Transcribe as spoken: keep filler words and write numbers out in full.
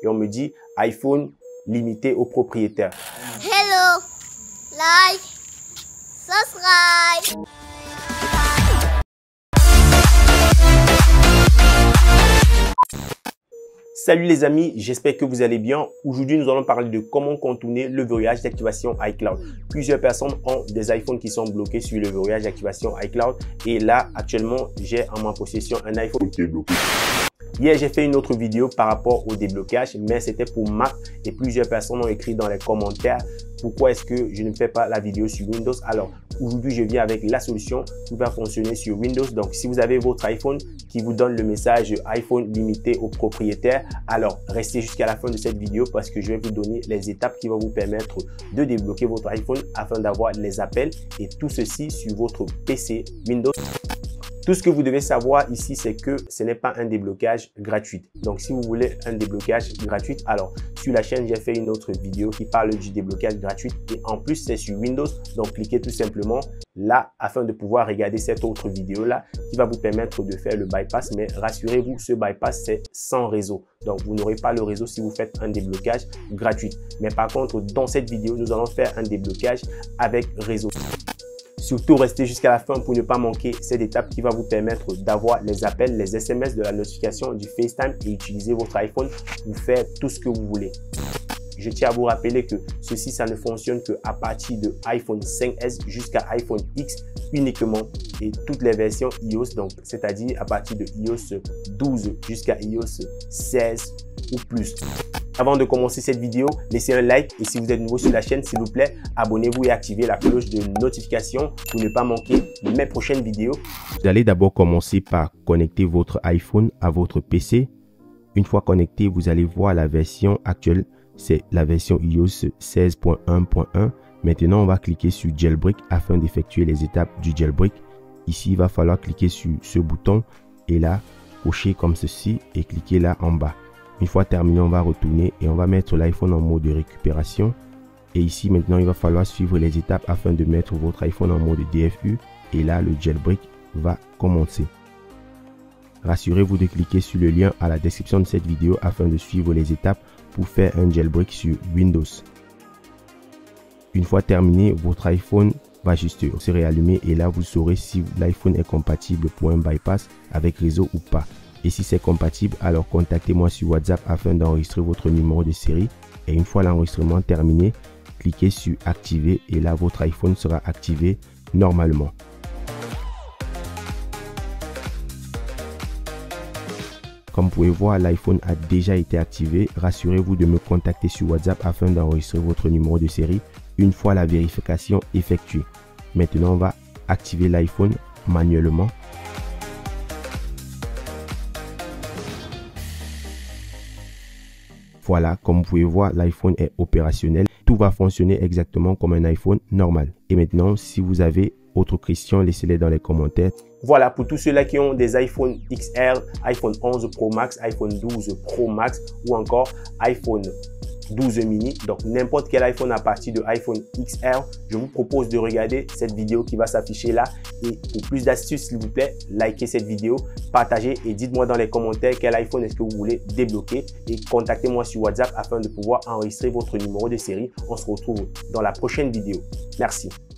et on me dit iPhone limité aux propriétaires. Hello, like, subscribe. Salut les amis, j'espère que vous allez bien. Aujourd'hui, nous allons parler de comment contourner le verrouillage d'activation iCloud. Plusieurs personnes ont des iPhones qui sont bloqués sur le verrouillage d'activation iCloud. Et là, actuellement, j'ai en ma possession un iPhone qui est bloqué. Hier, j'ai fait une autre vidéo par rapport au déblocage, mais c'était pour Mac et plusieurs personnes ont écrit dans les commentaires pourquoi est-ce que je ne fais pas la vidéo sur Windows. Alors, aujourd'hui, je viens avec la solution qui va fonctionner sur Windows. Donc, si vous avez votre iPhone qui vous donne le message iPhone limité aux propriétaires, alors restez jusqu'à la fin de cette vidéo parce que je vais vous donner les étapes qui vont vous permettre de débloquer votre iPhone afin d'avoir les appels et tout ceci sur votre P C Windows. Tout ce que vous devez savoir ici, c'est que ce n'est pas un déblocage gratuit. Donc, si vous voulez un déblocage gratuit, alors sur la chaîne, j'ai fait une autre vidéo qui parle du déblocage gratuit et en plus, c'est sur Windows. Donc, cliquez tout simplement là afin de pouvoir regarder cette autre vidéo-là qui va vous permettre de faire le bypass. Mais rassurez-vous, ce bypass, c'est sans réseau. Donc, vous n'aurez pas le réseau si vous faites un déblocage gratuit. Mais par contre, dans cette vidéo, nous allons faire un déblocage avec réseau. Surtout, restez jusqu'à la fin pour ne pas manquer cette étape qui va vous permettre d'avoir les appels, les S M S de la notification du FaceTime et utiliser votre iPhone pour faire tout ce que vous voulez. Je tiens à vous rappeler que ceci, ça ne fonctionne qu'à partir de iPhone cinq S jusqu'à iPhone X uniquement et toutes les versions iOS, donc c'est-à-dire à partir de iOS douze jusqu'à iOS seize ou plus. Avant de commencer cette vidéo, laissez un like et si vous êtes nouveau sur la chaîne, s'il vous plaît, abonnez-vous et activez la cloche de notification pour ne pas manquer mes prochaines vidéos. Vous allez d'abord commencer par connecter votre iPhone à votre P C. Une fois connecté, vous allez voir la version actuelle, c'est la version iOS seize point un point un. Maintenant, on va cliquer sur Jailbreak afin d'effectuer les étapes du jailbreak. Ici, il va falloir cliquer sur ce bouton et là, cocher comme ceci et cliquer là en bas. Une fois terminé, on va retourner et on va mettre l'iPhone en mode de récupération. Et ici, maintenant, il va falloir suivre les étapes afin de mettre votre iPhone en mode D F U. Et là, le jailbreak va commencer. Rassurez-vous de cliquer sur le lien à la description de cette vidéo afin de suivre les étapes pour faire un jailbreak sur Windows. Une fois terminé, votre iPhone va juste se réallumer et là, vous saurez si l'iPhone est compatible pour un bypass avec réseau ou pas. Et si c'est compatible, alors contactez-moi sur WhatsApp afin d'enregistrer votre numéro de série. Et une fois l'enregistrement terminé, cliquez sur activer et là votre iPhone sera activé normalement. Comme vous pouvez voir, l'iPhone a déjà été activé. Rassurez-vous de me contacter sur WhatsApp afin d'enregistrer votre numéro de série une fois la vérification effectuée. Maintenant, on va activer l'iPhone manuellement. Voilà, comme vous pouvez voir, l'iPhone est opérationnel. Tout va fonctionner exactement comme un iPhone normal. Et maintenant, si vous avez autre question, laissez-les dans les commentaires. Voilà, pour tous ceux-là qui ont des iPhone X R, iPhone onze Pro Max, iPhone douze Pro Max ou encore iPhone douze mini, donc n'importe quel iPhone à partir de iPhone X R, je vous propose de regarder cette vidéo qui va s'afficher là. Et pour plus d'astuces, s'il vous plaît, likez cette vidéo, partagez et dites-moi dans les commentaires quel iPhone est-ce que vous voulez débloquer et contactez-moi sur WhatsApp afin de pouvoir enregistrer votre numéro de série. On se retrouve dans la prochaine vidéo. Merci.